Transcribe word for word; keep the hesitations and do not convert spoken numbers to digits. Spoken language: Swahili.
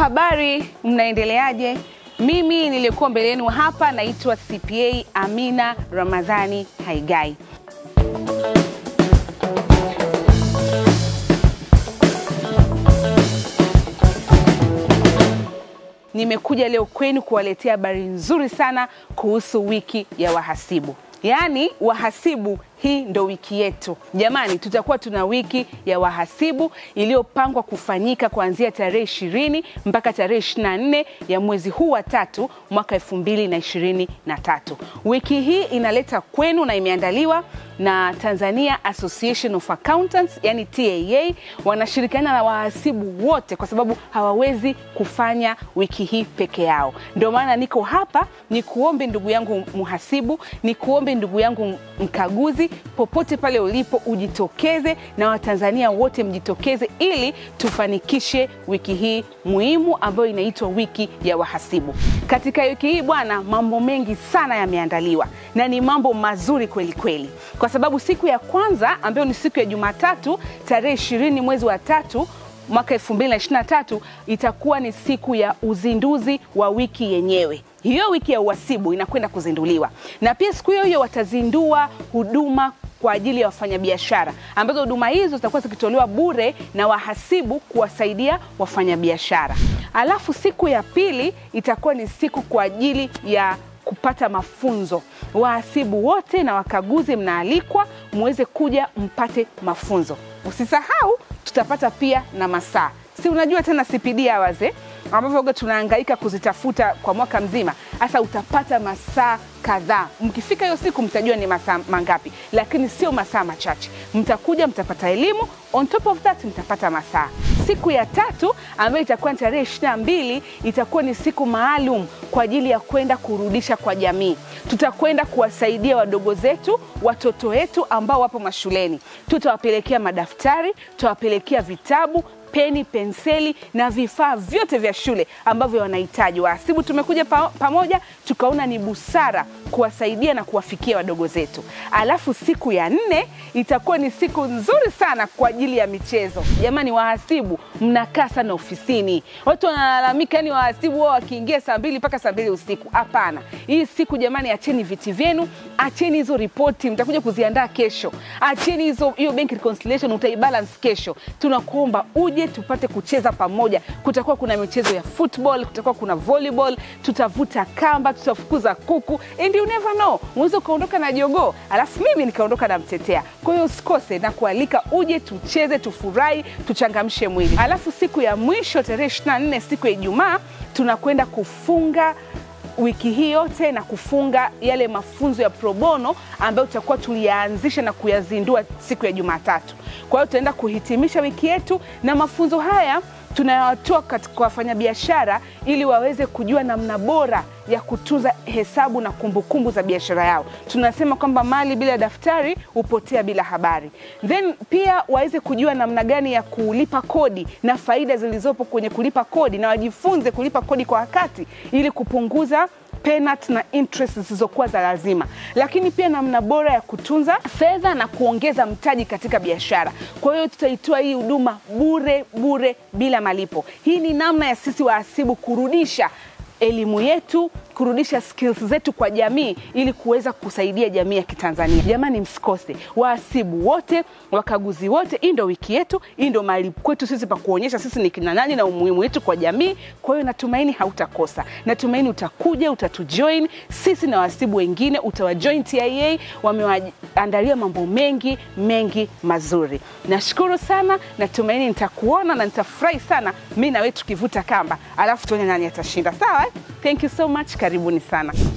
Habari, mnaendeleaje? Mimi nilikuwa mbele yenu hapa naitwa C P A Amina Ramadhani Haigai. Nimekuja leo kwenu kuwaletea habari nzuri sana kuhusu wiki ya wahasibu. Yaani wahasibu, hii ndo wiki yetu. Jamani, tutakuwa tuna wiki ya wahasibu iliyopangwa kufanyika kuanzia tarehe ishirini mpaka tarehe ishirini na nne ya mwezi huu wa tatu mwaka elfu mbili na ishirini na tatu. Wiki hii inaleta kwenu na imeandaliwa na Tanzania Association of Accountants, yani T A A. Wanashirikiana na wahasibu wote kwa sababu hawawezi kufanya wiki hii peke yao. Ndio maana niko hapa ni kuombe ndugu yangu muhasibu, ni kuombe ndugu yangu mkaguzi, popote pale ulipo ujitokeze na Watanzania wote mjitokeze ili tufanikishe wiki hii muhimu ambayo inaitwa wiki ya wahasibu. Katika wiki hii bwana, mambo mengi sana yameandaliwa na ni mambo mazuri kweli kweli. Kwa sababu siku ya kwanza ambayo ni siku ya Jumatatu tarehe ishirini mwezi wa tatu mwaka elfu mbili na ishirini na tatu itakuwa ni siku ya uzinduzi wa wiki yenyewe. Hiyo wiki ya uhasibu inakwenda kuzinduliwa. Na pia siku hiyo hiyo watazindua huduma kwa ajili ya wafanyabiashara, ambazo huduma hizo zitakuwa zikitolewa bure na wahasibu kuwasaidia wafanyabiashara. Alafu siku ya pili itakuwa ni siku kwa ajili ya kupata mafunzo. Wahasibu wote na wakaguzi mnaalikwa muweze kuja mpate mafunzo. Usisahau tutapata pia na masaa. Si unajua tena C P D hours eh? Ambavyo tunahangaika kuzitafuta kwa mwaka mzima. Sasa utapata masaa kadhaa. Mkifika hiyo siku mtajua ni masaa mangapi, lakini sio masaa machache. Mtakuja mtapata elimu, on top of that mtapata masaa. Siku ya tatu ambayo itakuwa tarehe ishirini na mbili itakuwa ni siku maalum kwa ajili ya kwenda kurudisha kwa jamii. Tutakwenda kuwasaidia wadogo zetu, watoto wetu ambao wapo mashuleni. Tutawapelekea madaftari, tutawapelekea vitabu, peni, penseli na vifaa vyote vya shule ambavyo wanahitaji. Wahasibu tumekuja pa, pamoja tukaona ni busara kuwasaidia na kuwafikia wadogo zetu. Alafu siku ya nne itakuwa ni siku nzuri sana kwa ajili ya michezo. Jamani wahasibu, mnakaa sana ofisini. Watu wanalalamika yani wahasibu wao wakiingia saa mbili mpaka saa mbili usiku. Hapana. Hii siku jamani, acheni viti vyenu, acheni hizo ripoti mtakuja kuziandaa kesho. Acheni hizo hiyo bank reconciliation utaibalance kesho. Tunakuomba uje tupate kucheza pamoja. Kutakuwa kuna michezo ya football, kutakuwa kuna volleyball, tutavuta kamba, tutafukuza kuku. And you never know, unaweza kaondoka na jogoo, alafu mimi nikaondoka na mtetea. Kwa hiyo usikose na kualika uje tucheze, tufurahi, tuchangamshe mwili. Alafu siku ya mwisho tarehe ishirini na nne siku ya Ijumaa tunakwenda kufunga wiki hii yote na kufunga yale mafunzo ya pro bono ambayo tutakuwa tulianzisha na kuyazindua siku ya Jumatatu. Kwa hiyo tutaenda kuhitimisha wiki yetu na mafunzo haya tunayatoa kwa wafanyabiashara ili waweze kujua namna bora ya kutunza hesabu na kumbukumbu za biashara yao. Tunasema kwamba mali bila daftari hupotea bila habari. Then pia waweze kujua namna gani ya kulipa kodi na faida zilizopo kwenye kulipa kodi, na wajifunze kulipa kodi kwa wakati ili kupunguza penalty na interest zisizokuwa za lazima. Lakini pia namna bora ya kutunza fedha na kuongeza mtaji katika biashara. Kwa hiyo tutaitoa hii huduma bure bure bila malipo. Hii ni namna ya sisi wahasibu kurudisha elimu yetu, kurudisha skills zetu kwa jamii ili kuweza kusaidia jamii ya Kitanzania. Jamani msikose, wahasibu wote, wakaguzi wote, hii ndio wiki yetu, hii ndio mahali kwetu sisi pa kuonyesha sisi ni kina nani na umuhimu wetu kwa jamii. Kwa hiyo natumaini hautakosa. Natumaini utakuja, utatujoin, sisi na wahasibu wengine utawajoin. T I A wamewaandalia mambo mengi mengi mazuri. Nashukuru sana, natumaini nitakuona na nitafurahi sana mimi na wewe tukivuta kamba, alafu tuone nani atashinda. Sawa? Thank you so much. Karibuni sana.